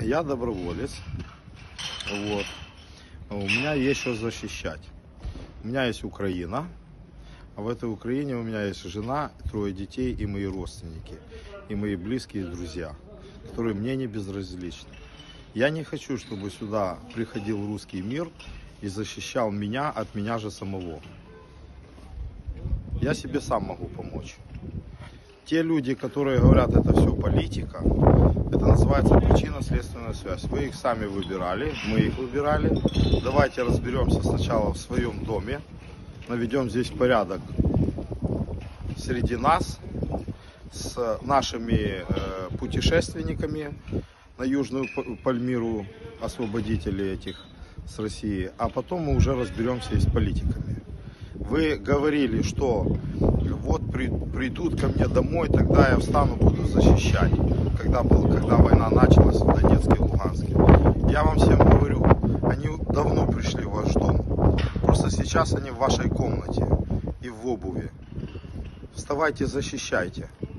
Я доброволец. Вот. У меня есть что защищать. У меня есть Украина. А в этой Украине у меня есть жена, 3 детей и мои родственники. И мои близкие друзья, которые мне не безразличны. Я не хочу, чтобы сюда приходил русский мир и защищал меня от меня же самого. Я себе сам могу помочь. Те люди, которые говорят, это все политика, это называется причинно-следственная связь. Вы их сами выбирали, мы их выбирали. Давайте разберемся сначала в своем доме, наведем здесь порядок среди нас, с нашими путешественниками на Южную Пальмиру, освободители этих с России, а потом мы уже разберемся и с политиками. Вы говорили, что вот придут ко мне домой, тогда я встану, буду защищать, когда война началась в Донецке и Луганске. Я вам всем говорю, они давно пришли в ваш дом, просто сейчас они в вашей комнате и в обуви. Вставайте, защищайте.